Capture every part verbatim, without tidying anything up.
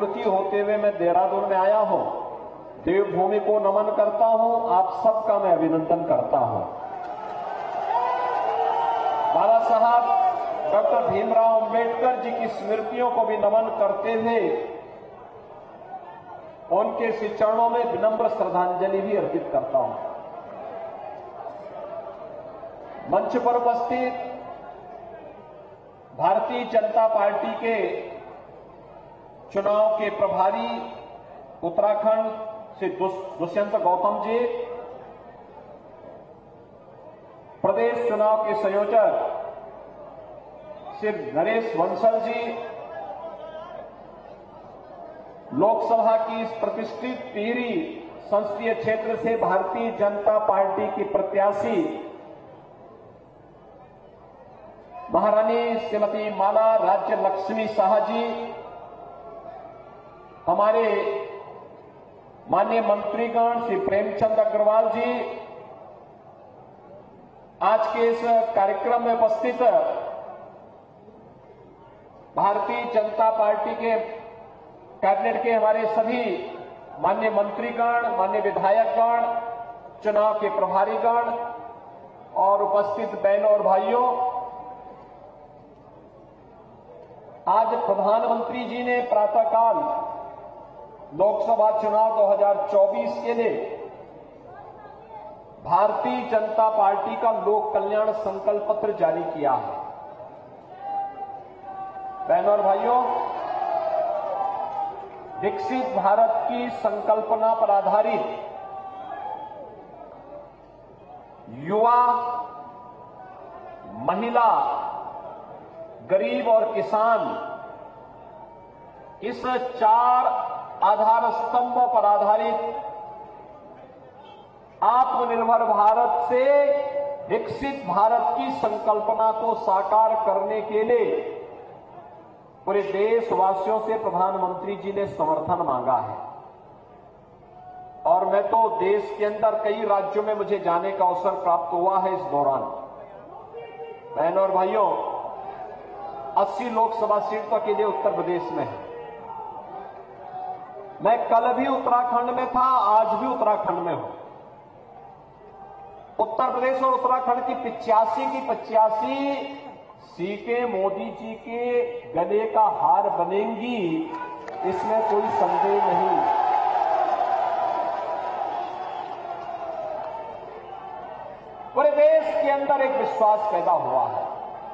पूर्ति होते हुए मैं देहरादून में आया हूं। देवभूमि को नमन करता हूं, आप सबका मैं अभिनंदन करता हूं। बाबा साहब डॉक्टर भीमराव अंबेडकर जी की स्मृतियों को भी नमन करते हुए उनके श्री चरणों में विनम्र श्रद्धांजलि भी अर्पित करता हूं। मंच पर उपस्थित भारतीय जनता पार्टी के चुनाव के प्रभारी उत्तराखंड श्री दुष्यंत गौतम जी, प्रदेश चुनाव के संयोजक श्री नरेश बंसल जी, लोकसभा की इस प्रतिष्ठित टिहरी संसदीय क्षेत्र से भारतीय जनता पार्टी की प्रत्याशी महारानी श्रीमती माला राज्य लक्ष्मी शाह जी, हमारे माननीय मंत्रीगण श्री प्रेमचंद अग्रवाल जी, आज के इस कार्यक्रम में उपस्थित भारतीय जनता पार्टी के कैबिनेट के हमारे सभी माननीय मंत्रीगण, माननीय विधायकगण, चुनाव के प्रभारीगण और उपस्थित बहनों और भाइयों, आज प्रधानमंत्री जी ने प्रातःकाल लोकसभा चुनाव दो हज़ार चौबीस के लिए भारतीय जनता पार्टी का लोक कल्याण संकल्प पत्र जारी किया है। बहनों और भाइयों, विकसित भारत की संकल्पना पर आधारित युवा, महिला, गरीब और किसान, इस चार आधार स्तंभों पर आधारित आत्मनिर्भर भारत से विकसित भारत की संकल्पना को साकार करने के लिए पूरे देशवासियों से प्रधानमंत्री जी ने समर्थन मांगा है। और मैं तो देश के अंदर कई राज्यों में मुझे जाने का अवसर प्राप्त हुआ है। इस दौरान बहनों और भाइयों, अस्सी लोकसभा सीटों के लिए उत्तर प्रदेश में है। मैं कल भी उत्तराखंड में था, आज भी उत्तराखंड में हूं। उत्तर प्रदेश और उत्तराखंड की पिचासी की पचासी सीटें मोदी जी के गले का हार बनेंगी, इसमें कोई संदेह नहीं। पूरे देश के अंदर एक विश्वास पैदा हुआ है।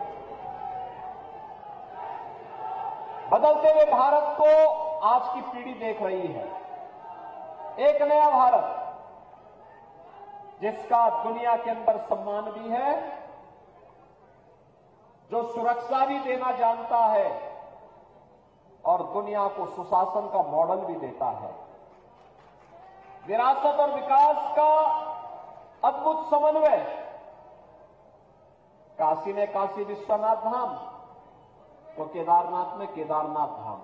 बदलते हुए भारत को आज की पीढ़ी देख रही है। एक नया भारत जिसका दुनिया के अंदर सम्मान भी है, जो सुरक्षा भी देना जानता है और दुनिया को सुशासन का मॉडल भी देता है। विरासत और विकास का अद्भुत समन्वय। काशी में काशी विश्वनाथ धाम, तो केदारनाथ में केदारनाथ धाम।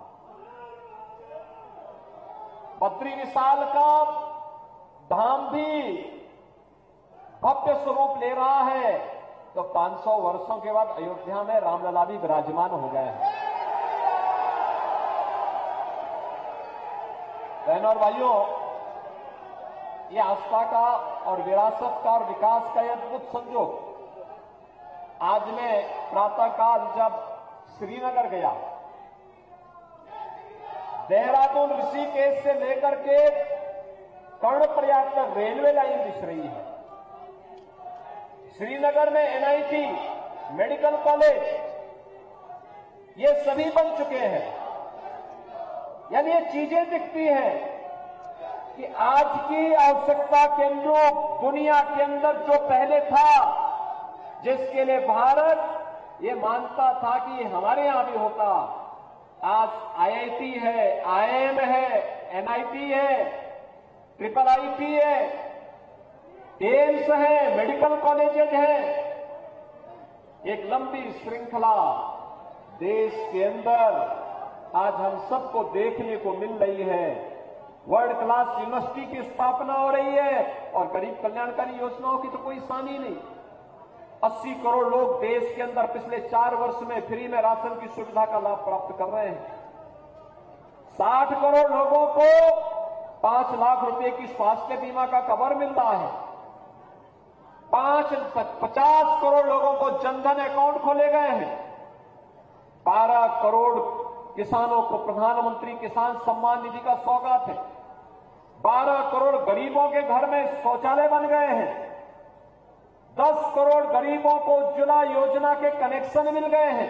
बद्री विशाल का धाम भी भव्य स्वरूप ले रहा है, तो पांच सौ वर्षों के बाद अयोध्या में रामलला भी विराजमान हो गए हैं। बहनों और भाइयों, ये आस्था का और विरासत का और विकास का यह अद्भुत संयोग। आज मैं प्रातःकाल जब श्रीनगर गया, देहरादून ऋषिकेश से लेकर के कर्णप्रयाग तक रेलवे लाइन दिख रही है। श्रीनगर में एनआईटी, मेडिकल कॉलेज, ये सभी बन चुके हैं। यानी ये चीजें दिखती हैं कि आज की आवश्यकता के अनुरूप दुनिया के अंदर जो पहले था, जिसके लिए भारत ये मानता था कि हमारे यहां भी होता, आज आईआईटी है, आईआईएम है, एनआईटी है, ट्रिपल आईटी है, एम्स है, मेडिकल कॉलेजेस हैं। एक लंबी श्रृंखला देश के अंदर आज हम सबको देखने को मिल रही है। वर्ल्ड क्लास यूनिवर्सिटी की स्थापना हो रही है और गरीब कल्याणकारी योजनाओं की तो कोई सानी नहीं। अस्सी करोड़ लोग देश के अंदर पिछले चार वर्ष में फ्री में राशन की सुविधा का लाभ प्राप्त कर रहे हैं। साठ करोड़ लोगों को पांच लाख रुपए की स्वास्थ्य बीमा का कवर मिल रहा है। पांच पचास करोड़ लोगों को जनधन अकाउंट खोले गए हैं। बारह करोड़ किसानों को प्रधानमंत्री किसान सम्मान निधि का सौगात है। बारह करोड़ गरीबों के घर में शौचालय बन गए हैं। दस करोड़ गरीबों को उज्ज्वला योजना के कनेक्शन मिल गए हैं।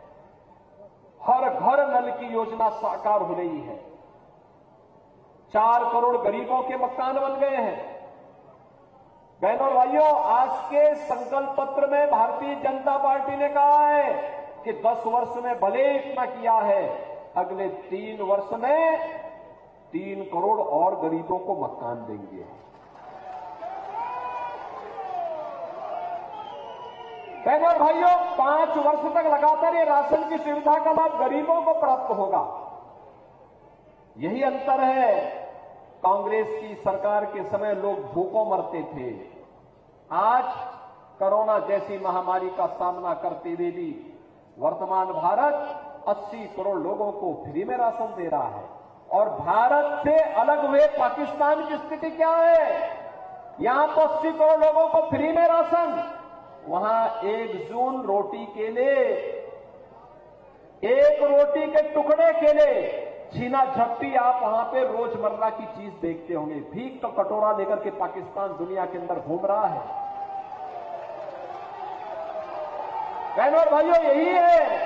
हर घर नल की योजना साकार हो रही है। चार करोड़ गरीबों के मकान बन गए हैं। बहनों और भाइयों, आज के संकल्प पत्र में भारतीय जनता पार्टी ने कहा है कि दस वर्ष में भले इतना किया है, अगले तीन वर्ष में तीन करोड़ और गरीबों को मकान देंगे। बहनों और भाइयों, पांच वर्ष तक लगातार ये राशन की सुविधा का लाभ गरीबों को प्राप्त होगा। यही अंतर है। कांग्रेस की सरकार के समय लोग भूखों मरते थे। आज कोरोना जैसी महामारी का सामना करते हुए भी वर्तमान भारत अस्सी करोड़ लोगों को फ्री में राशन दे रहा है। और भारत से अलग हुए पाकिस्तान की स्थिति क्या है? यहां तो अस्सी करोड़ लोगों को फ्री में राशन, वहां एक जून रोटी के लिए, एक रोटी के टुकड़े के लिए छीना झपटी आप वहां पे रोजमर्रा की चीज देखते होंगे। भीख तो कटोरा लेकर के पाकिस्तान दुनिया के अंदर घूम रहा है। बहनों और भाइयों, यही है।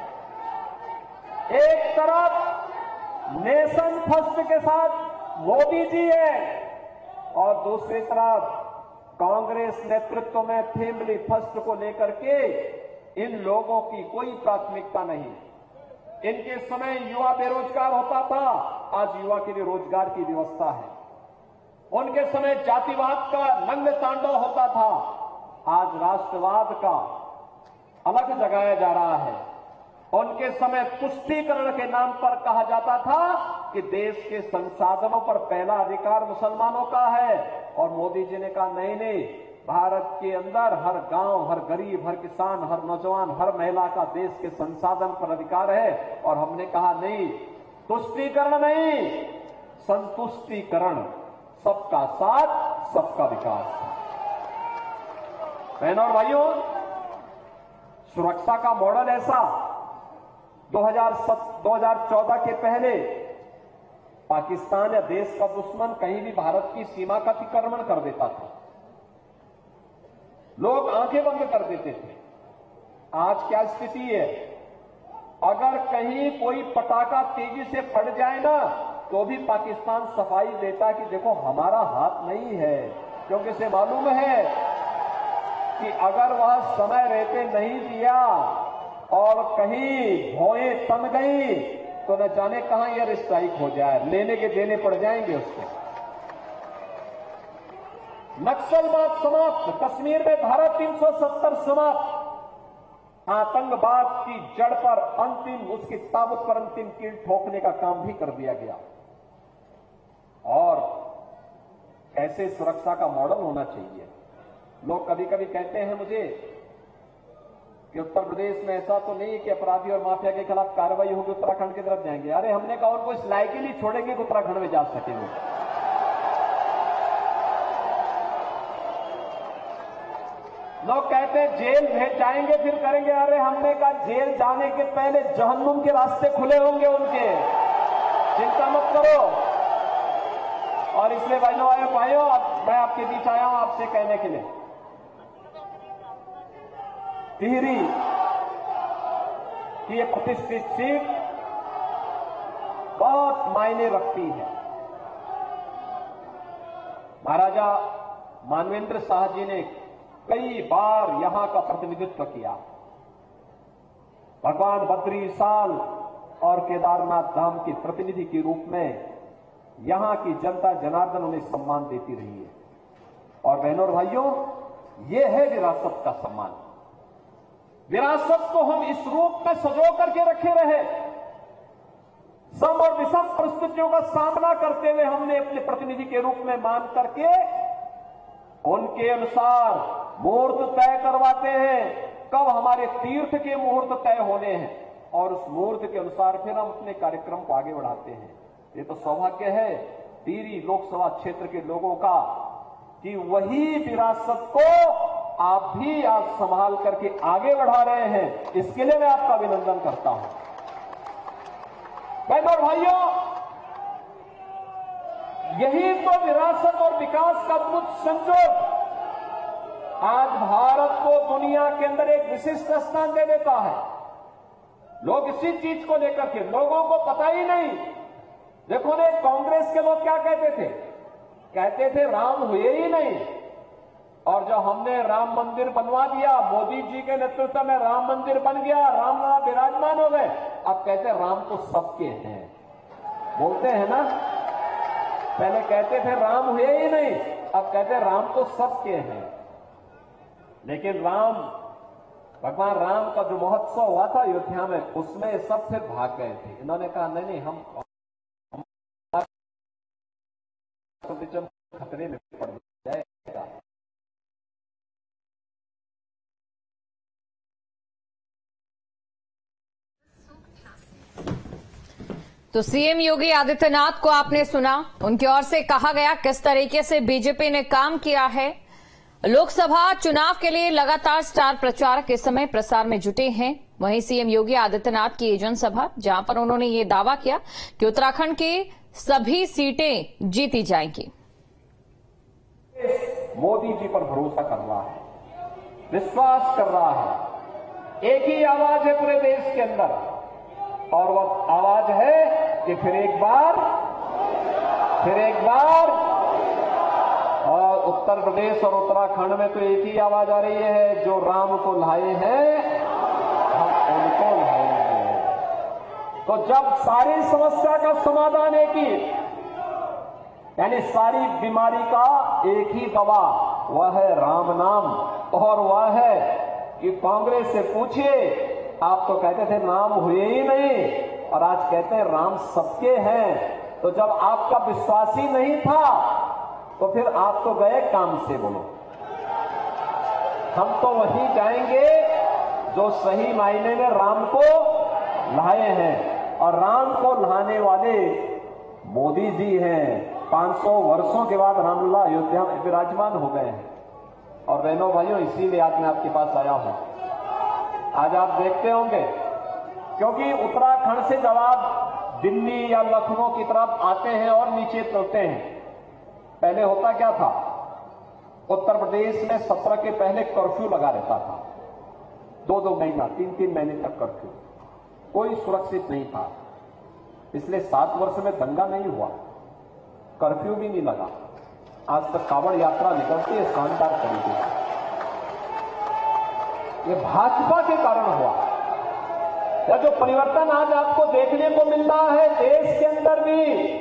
एक तरफ नेशन फर्स्ट के साथ मोदी जी है और दूसरी तरफ कांग्रेस नेतृत्व में फैमिली फर्स्ट को लेकर के इन लोगों की कोई प्राथमिकता नहीं। इनके समय युवा बेरोजगार होता था, आज युवा के लिए रोजगार की व्यवस्था है। उनके समय जातिवाद का नग्न तांडव होता था, आज राष्ट्रवाद का अलग जगाया जा रहा है। उनके समय तुष्टीकरण के नाम पर कहा जाता था कि देश के संसाधनों पर पहला अधिकार मुसलमानों का है, और मोदी जी ने कहा नहीं नहीं, भारत के अंदर हर गांव, हर गरीब, हर किसान, हर नौजवान, हर महिला का देश के संसाधन पर अधिकार है। और हमने कहा नहीं, तुष्टीकरण नहीं, संतुष्टीकरण, सबका साथ, सबका विकास। बहनों और भाइयों, सुरक्षा का मॉडल ऐसा दो हज़ार चौदह के पहले पाकिस्तान या देश का दुश्मन कहीं भी भारत की सीमा का अतिक्रमण कर देता था, लोग आंखें बंद कर देते थे। आज क्या स्थिति है? अगर कहीं कोई पटाखा तेजी से फट जाए ना, तो भी पाकिस्तान सफाई देता कि देखो हमारा हाथ नहीं है, क्योंकि इसे मालूम है कि अगर वह समय रहते नहीं दिया और कहीं भौएं तन गई तो न जाने कहां एयर स्ट्राइक हो जाए, लेने के देने पड़ जाएंगे उसके। नक्सलवाद समाप्त, कश्मीर में धारा तीन सौ सत्तर समाप्त, आतंकवाद की जड़ पर अंतिम, उसकी ताबूत पर अंतिम कील ठोकने का काम भी कर दिया गया। और ऐसे सुरक्षा का मॉडल होना चाहिए। लोग कभी कभी कहते हैं मुझे कि उत्तर प्रदेश में ऐसा तो नहीं है कि अपराधी और माफिया के खिलाफ कार्रवाई होगी, उत्तराखंड की तरफ जाएंगे। अरे हमने कहा उनको इस लायक ही नहीं छोड़ेंगे कि उत्तराखंड में जा सकेंगे। लोग कहते हैं जेल भेज जाएंगे फिर करेंगे। अरे हमने कहा जेल जाने के पहले जहन्नुम के रास्ते खुले होंगे उनके, चिंता मत करो। और इसलिए भाइयों आए भाइयों, मैं आपके बीच आया हूं आपसे कहने के लिए, टिहरी की ये प्रतिष्ठित सीट बहुत मायने रखती है। महाराजा मानवेंद्र शाह जी ने कई बार यहां का प्रतिनिधित्व किया। भगवान बद्रीशाल और केदारनाथ धाम के प्रतिनिधि के रूप में यहां की जनता जनार्दन उन्हें सम्मान देती रही है। और बहनों और भाइयों, ये है विरासत का सम्मान। विरासत को हम इस रूप में सजो करके रखे रहे। सम और विषम परिस्थितियों का सामना करते हुए हमने अपने प्रतिनिधि के रूप में मान करके उनके अनुसार मुहूर्त तय करवाते हैं, कब हमारे तीर्थ के मुहूर्त तय होने हैं। और उस मूर्त के अनुसार फिर हम अपने कार्यक्रम को आगे बढ़ाते हैं। ये तो सौभाग्य है टिहरी लोकसभा क्षेत्र के लोगों का कि वही विरासत को आप भी आज संभाल करके आगे बढ़ा रहे हैं। इसके लिए मैं आपका अभिनंदन करता हूं। बहनों और भाइयों, यही तो विरासत और विकास का अद्भुत संयोग आज भारत को दुनिया के अंदर एक विशिष्ट स्थान दे देता है। लोग इसी चीज को लेकर के, लोगों को पता ही नहीं। देखो ने कांग्रेस के लोग क्या कहते थे, कहते थे राम हुए ही नहीं, और जब हमने राम मंदिर बनवा दिया, मोदी जी के नेतृत्व में राम मंदिर बन गया, रामलला विराजमान हो गए, अब कहते राम तो सबके हैं। बोलते हैं ना, पहले कहते थे राम हुए ही नहीं, अब कहते राम तो सबके हैं। लेकिन राम, भगवान राम का जो महोत्सव हुआ था अयोध्या में, उसमें सब फिर भाग गए थे। इन्होंने कहा नहीं नहीं, हम खतरे में पड़ जाएगा। तो सीएम योगी आदित्यनाथ को आपने सुना, उनकी ओर से कहा गया किस तरीके से बीजेपी ने काम किया है। लोकसभा चुनाव के लिए लगातार स्टार प्रचारक इस समय प्रसार में जुटे हैं। वहीं सीएम योगी आदित्यनाथ की जनसभा, जहां पर उन्होंने ये दावा किया कि उत्तराखंड की सभी सीटें जीती जाएंगी। मोदी जी पर भरोसा कर रहा है, विश्वास कर रहा है। एक ही आवाज है पूरे देश के अंदर, और वह आवाज है कि फिर एक बार फिर एक बार और उत्तर प्रदेश और उत्तराखंड में तो एक ही आवाज आ रही है, जो राम को लाए हैं हम उनको लाएंगे। तो जब सारी समस्या का समाधान एक ही, यानी सारी बीमारी का एक ही दवा, वह है राम नाम। और वह है कि कांग्रेस से पूछिए, आप तो कहते थे नाम हुए ही नहीं, और आज कहते हैं राम सबके हैं। तो जब आपका विश्वास ही नहीं था, तो फिर आप तो गए काम से। बोलो, हम तो वहीं जाएंगे जो सही मायने में राम को लाए हैं, और राम को लाने वाले मोदी जी हैं। पांच सौ वर्षों के बाद रामलला अयोध्या में विराजमान हो गए हैं। और बहनों भाइयों, इसीलिए आज मैं आपके पास आया हूं। आज आप देखते होंगे, क्योंकि उत्तराखंड से जब आप दिल्ली या लखनऊ की तरफ आते हैं और नीचे उतरते हैं, पहले होता क्या था, उत्तर प्रदेश में सत्रह के पहले कर्फ्यू लगा रहता था। दो दो महीना, तीन तीन महीने तक कर्फ्यू, कोई सुरक्षित नहीं था। इसलिए सात वर्ष में दंगा नहीं हुआ, कर्फ्यू भी नहीं लगा। आज तक कांवड़ यात्रा निकलती है शानदार तरीके से। ये भाजपा के कारण हुआ। या जो परिवर्तन आज आपको देखने को मिल रहा है देश के अंदर भी,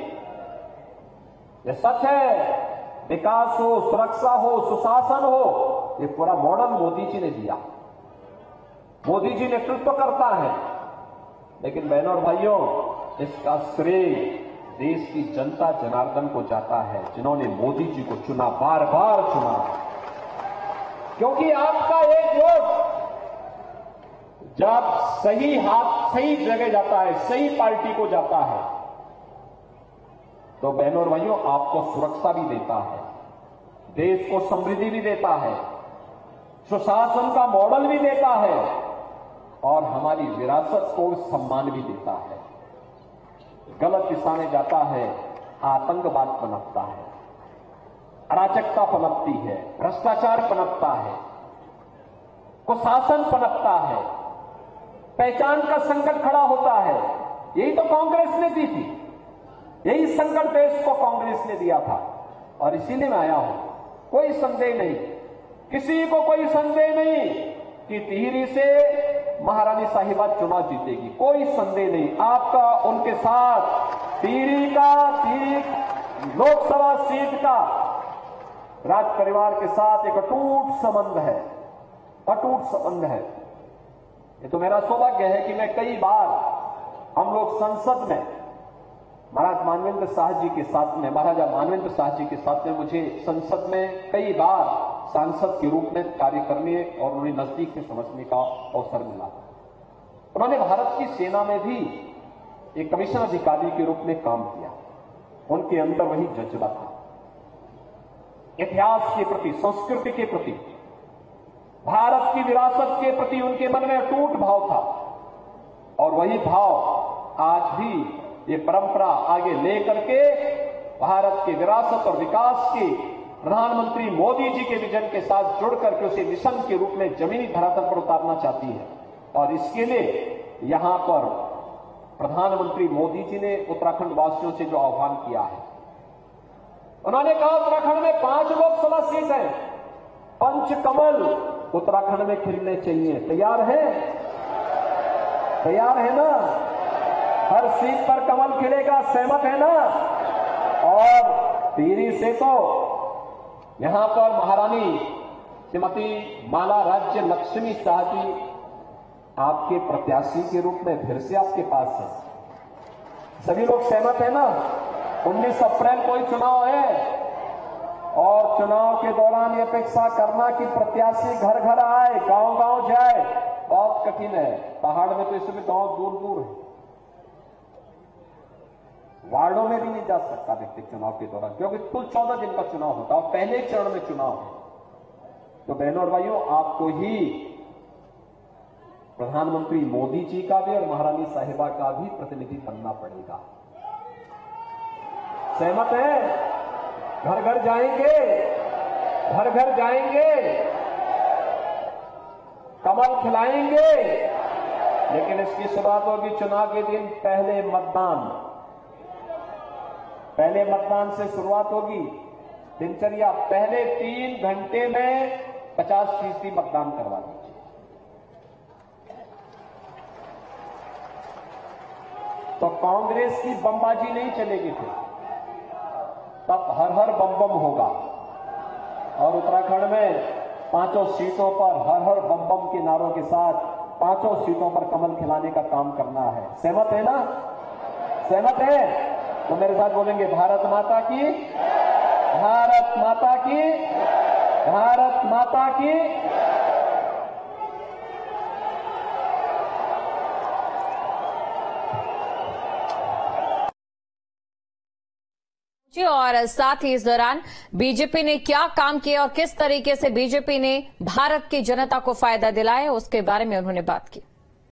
ये सच है, विकास हो, सुरक्षा हो, सुशासन हो, ये पूरा मॉडल मोदी जी ने दिया। मोदी जी नेतृत्व करता है। लेकिन बहनों और भाइयों, इसका श्रेय देश की जनता जनार्दन को जाता है, जिन्होंने मोदी जी को चुना, बार बार चुना। क्योंकि आपका एक वोट जब सही हाथ सही जगह जाता है, सही पार्टी को जाता है, तो बहनों और भाइयों आपको सुरक्षा भी देता है, देश को समृद्धि भी देता है, सुशासन का मॉडल भी देता है, और हमारी विरासत को सम्मान भी देता है। गलत दिशा में जाता है, आतंकवाद पनपता है, अराजकता पनपती है, भ्रष्टाचार पनपता है, कुशासन पनपता है, पहचान का संकट खड़ा होता है। यही तो कांग्रेस ने दी थी, यही संकट देश को कांग्रेस ने दिया था। और इसीलिए मैं आया हूं, कोई संदेह नहीं, किसी को कोई संदेह नहीं कि टिहरी से महारानी साहिबा चुनाव जीतेगी, कोई संदेह नहीं। आपका उनके साथ टिहरी का टिहरी लोकसभा सीट का राज परिवार के साथ एक अटूट संबंध है, अटूट संबंध है। ये तो मेरा सौभाग्य है कि मैं कई बार हम लोग संसद में महाराज मानवेंद्र शाह जी के साथ में महाराजा मानवेंद्र शाह जी के साथ में मुझे संसद में कई बार सांसद के रूप में कार्य करने और उन्हें नजदीक से समझने का अवसर मिला। उन्होंने भारत की सेना में भी एक कमीशन अधिकारी के रूप में काम किया। उनके अंदर वही जज्बा था, इतिहास के प्रति, संस्कृति के प्रति, भारत की विरासत के प्रति उनके मन में अटूट भाव था। और वही भाव आज भी ये परंपरा आगे लेकर के भारत की विरासत और विकास की प्रधानमंत्री मोदी जी के विजन के साथ जुड़ करके उसे मिशन के रूप में जमीनी धरातल पर उतारना चाहती है। और इसके लिए यहां पर प्रधानमंत्री मोदी जी ने उत्तराखंड वासियों से जो आह्वान किया है, उन्होंने कहा उत्तराखंड में पांच लोकसभा सीट है, पंचकमल उत्तराखंड में खिलने चाहिए। तैयार है? तैयार है ना? हर सीट पर कमल खिलेगा, सहमत है ना? और टिहरी से तो यहां पर महारानी श्रीमती माला राज्य लक्ष्मी शाह जी आपके प्रत्याशी के रूप में फिर से आपके पास है। सभी लोग सहमत है ना? उन्नीस अप्रैल को ही चुनाव है और चुनाव के दौरान ये अपेक्षा करना कि प्रत्याशी घर घर आए, गांव गांव जाए, बहुत कठिन है। पहाड़ में तो इसमें गांव दूर दूर है, वार्डों में भी नहीं जा सकता व्यक्ति चुनाव के दौरान, क्योंकि कुल चौदह दिन का चुनाव होता है और पहले चरण में चुनाव है। तो बहनों और भाइयों, आपको ही प्रधानमंत्री मोदी जी का भी और महारानी साहिबा का भी प्रतिनिधि बनना पड़ेगा। सहमत है? घर घर जाएंगे, घर घर जाएंगे, कमल खिलाएंगे, लेकिन इसकी शुरुआत होगी चुनाव के दिन पहले मतदान। पहले मतदान से शुरुआत होगी। दिनचर्या पहले तीन घंटे में पचास फीसदी मतदान करवा दीजिए। तो कांग्रेस की बमबाजी नहीं चलेगी, फिर तब हर हर बम बम होगा। और उत्तराखंड में पांचों सीटों पर हर हर बम बम के नारों के साथ पांचों सीटों पर कमल खिलाने का काम करना है। सहमत है ना? सहमत है? तो मेरे साथ बोलेंगे, भारत माता की, भारत माता की, भारत माता की। और साथ ही इस दौरान बीजेपी ने क्या काम किया और किस तरीके से बीजेपी ने भारत की जनता को फायदा दिलाया, उसके बारे में उन्होंने बात की।